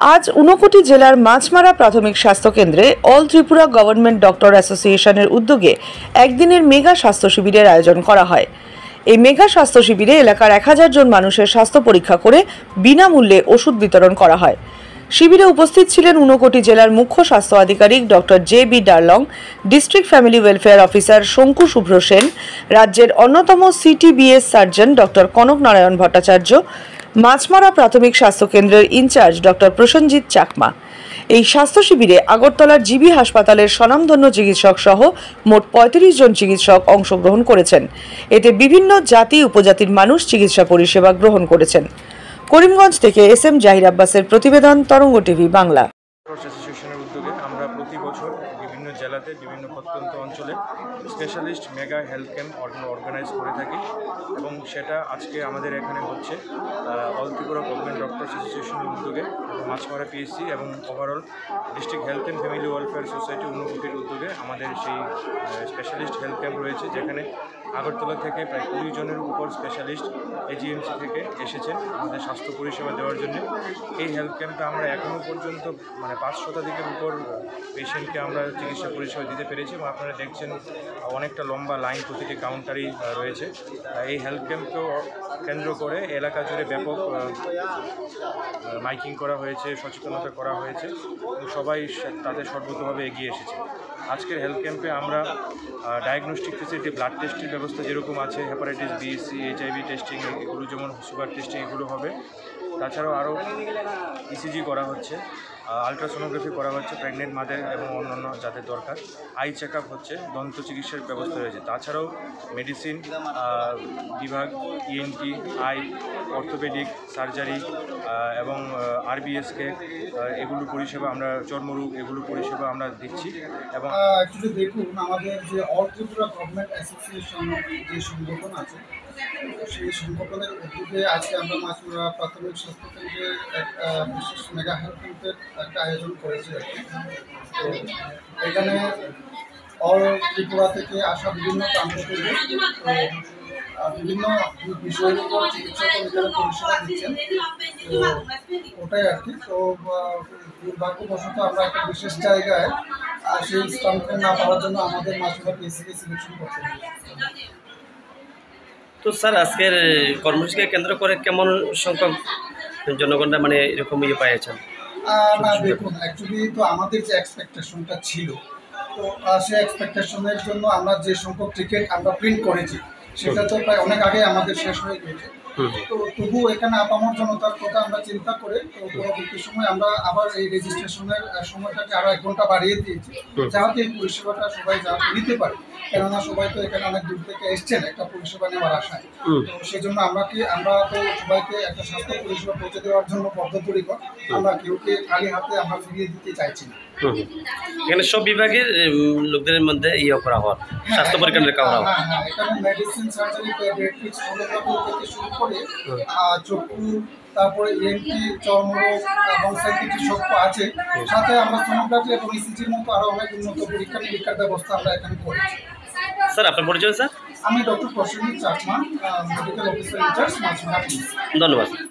আজ ঊনকোটি জেলার মাছমারা প্রাথমিক স্বাস্থ্য কেন্দ্রে অল ত্রিপুরা গভর্নমেন্ট ডক্টর অ্যাসোসিয়েশনের উদ্যোগে একদিনের মেগা স্বাস্থ্য শিবিরের আয়োজন করা হয়। এই মেগা স্বাস্থ্য শিবিরে এলাকার 1000 জন মানুষের স্বাস্থ্য পরীক্ষা করে বিনামূল্যে ওষুধ বিতরণ করা হয়। শিবিরে উপস্থিত ছিলেন ঊনকোটি জেলার মুখ্য স্বাস্থ্য আধিকারিক doctor J B. Darlong, district family welfare officer Shanku Shubhra Sen, রাজ্যের অন্যতম CTBS surgeon doctor Kanak Narayan Bhattacharya, Machmara প্রাথমিক স্বাস্থ্য কেন্দ্রের ইনচার্জ ডক্টর প্রসেনজিৎ চাকমা। এই স্বাস্থ্য শিবিরে আগরতলার জিবি হাসপাতালের স্বনামধন্য চিকিৎসক সহ মোট 35 জন চিকিৎসক অংশগ্রহণ করেছেন। এতে বিভিন্ন জাতি উপজাতির মানুষ চিকিৎসা পরিষেবা গ্রহণ করেছেন। করিমগঞ্জ থেকে এস.এম. জাহির আব্বাসের প্রতিবেদন, তরঙ্গ টিভি বাংলা। অ্যাসোসিয়েশনের উদ্যোগে আমরা প্রতি বছর বিভিন্ন জেলাতে বিভিন্ন প্রত্যন্ত অঞ্চলে specialist mega health camp organise করে থাকি এবং সেটা আজকে আমাদের এখানে হচ্ছে অল ত্রিপুরা গভর্নমেন্ট ডক্টরস অ্যাসোসিয়েশনের উদ্যোগে মাছমারা পিএসসি এবং overall district health and family welfare society ঊনকোটির উদ্যোগে আমাদের সেই স্পেশালিস্ট হেলথ ক্যাম্প রয়েছে, যেখানে আগরতলা থেকে প্রায় 20 জনের উপর স্পেশালিস্ট এজিএমসি থেকে এসেছেন আমাদের স্বাস্থ্য পরিষেবা দেওয়ার জন্য। এই হেলথ ক্যাম্পে আমরা এখনও পর্যন্ত 5 শতাধিকের উপর পেশেন্টকে আমরা চিকিৎসা পরিষেবা দিতে পেরেছি এবং আপনারা দেখছেন অনেকটা লম্বা লাইন প্রতিটি কাউন্টারই রয়েছে। এই হেলথ ক্যাম্পকেও কেন্দ্র করে এলাকা জুড়ে ব্যাপক মাইকিং করা হয়েছে, সচেতনতা করা হয়েছে এবং সবাই তাদের সর্বতভাবে এগিয়ে এসেছে। আজকের হেলথ ক্যাম্পে আমরা ডায়াগনস্টিক ফেসিলিটি, ব্লাড টেস্টের ব্যবস্থা যেরকম আছে, hepatitis B, C, HIV testing, এগুলো যেমন সুগার টেস্টিং এগুলো হবে। তাছাড়াও আরও ইসিজি করা হচ্ছে, আলট্রাসোনোগ্রাফি করা হচ্ছে প্রেগনেন্ট মাদের এবং অন্যান্য যাদের দরকার, আই চেক আপ হচ্ছে, দন্ত চিকিৎসার ব্যবস্থা রয়েছে। তাছাড়াও মেডিসিন বিভাগ, ইএনটি, আই, অর্থোপেডিক, সার্জারি এবং আরবিএসকে এগুলো পরিষেবা আমরা, চর্মরোগ এগুলো পরিষেবা আমরা দিচ্ছি। এবং অ্যাকচুয়ালি দেখুন, আমাদের যে অল ত্রিপুরা গভর্নমেন্ট অ্যাসোসিয়েশন যে সংগঠন আছে, সেই সংগঠনের উদ্যোগে আজকে আমরা মাছমারা প্রাথমিক স্বাস্থ্য কেন্দ্রে একটা বিশেষ মেগা হেলথ ক্যাম্পের একটা আয়োজন করেছি। তো এখানে অল ত্রিপুরা থেকে আসা বিভিন্ন প্রান্ত থেকে বিভিন্ন বিষয়ের উপর চিকিৎসক এখানে পরিষেবা দিচ্ছেন। তো ওটাই আর কি। তো দুর্ভাগ্যবশত আমরা একটা বিশেষ জায়গায় সেই স্থানটা না পাওয়ার জন্য আমাদের মাছমারা পিএসসিকে সিলেকশন করতে হবে। তো স্যার, আজকের কর্মসূচিকে কেন্দ্র করে কেমন সংখ্যক জনগণরা এরকম পেয়েছেন? না দেখুন, অ্যাকচুয়ালি তো আমাদের যে এক্সপেকটেশনটা ছিল, তো সেই এক্সপেকটেশনের জন্য আমরা যে সংখ্যক টিকিট আমরা প্রিন্ট করেছি সেটা তো প্রায় অনেক আগে আমাদের শেষ হয়ে গেছে। তো তবুও এখানে আপামর জনতার কথা আমরা চিন্তা করে তো পরবর্তী সময় আমরা আবার এই রেজিস্ট্রেশনের সময়টাকে আরও 1 ঘন্টা বাড়িয়ে দিয়েছি, যাতে এই পরিষেবাটা সবাই যাতে নিতে পারে। কেননা সবাই তো এখানে অনেক দূর থেকে এসছেন একটা পরিষেবা নেওয়ার আশায়। তো সেই জন্য আমরা তো সবাইকে একটা স্বাস্থ্য পরিষেবা পৌঁছে দেওয়ার জন্য বদ্ধপরিকর। আমরা কেউকে খালি হাতে আমরা ফিরিয়ে দিতে চাইছি না। এখানে সব বিভাগের লোকদের মধ্যে করা হয়, স্বাস্থ্য পরীক্ষা করা হয়। হ্যাঁ, এখানে মেডিসিন, সার্জারি, পেডিয়াট্রিক্স, সোনোগ্রাফি থেকে শুরু করে চক্ষু, তারপরে ইএনটি, চর্মরোগ এবং সাইকিয়াট্রি সব আছে। সাথে আমরা সোনোগ্রাফি এবং ইসিজির মতো আরও অনেক উন্নত পরীক্ষা নিরীক্ষার ব্যবস্থা আমরা এখানে করেছি। স্যার, আপনার পরিচয়? স্যার, আমি doctor Prosenjit Chakma, medical officer in charge, Machmara. ধন্যবাদ।